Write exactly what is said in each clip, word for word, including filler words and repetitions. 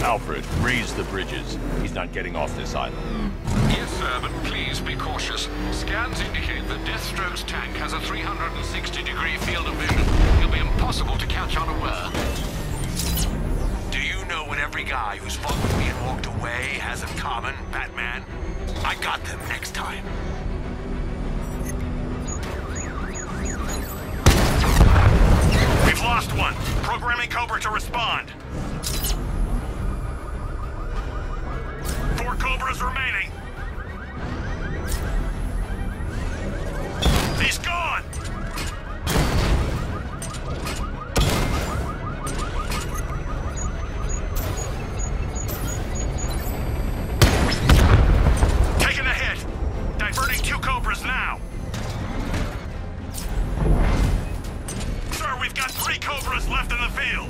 Alfred, raise the bridges. He's not getting off this island. Yes, sir, but please be cautious. Scans indicate that Deathstroke's tank has a three hundred sixty degree field of vision. It'll be impossible to catch unaware. Do you know what every guy who's fought with me and walked away has in common, Batman? I got them next time. We've lost one. Programming Cobra to respond. Four Cobras remaining. He's gone! Taking a hit. Diverting two Cobras now. Sir, we've got three Cobras left in the field.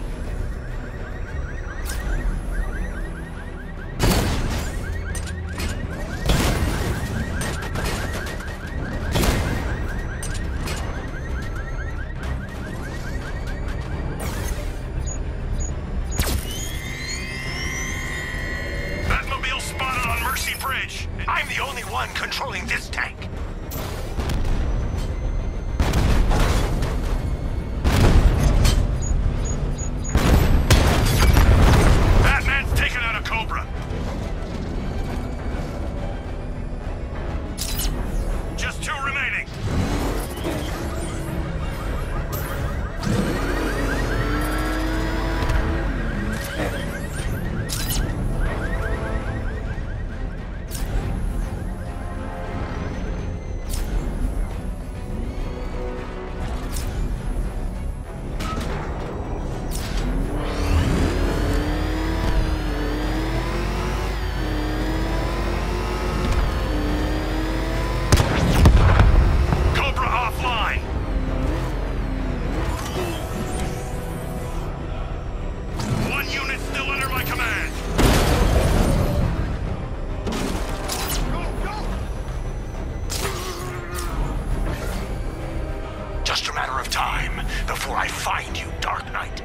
Spotted on Mercy Bridge. I'm the only one controlling this tank. Batman's taken out a Cobra. Just two remaining. Just a matter of time before I find you, Dark Knight.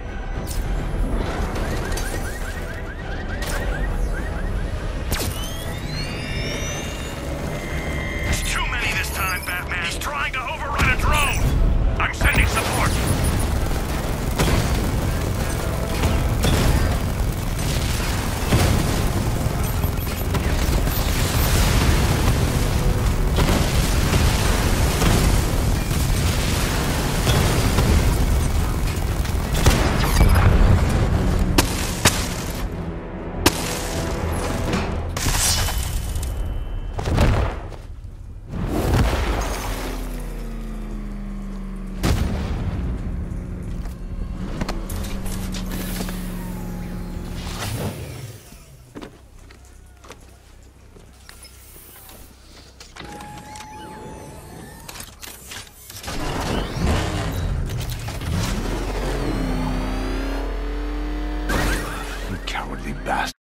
It's too many this time, Batman. He's trying to overrun a drone. I'm sending support. Cowardly bastard.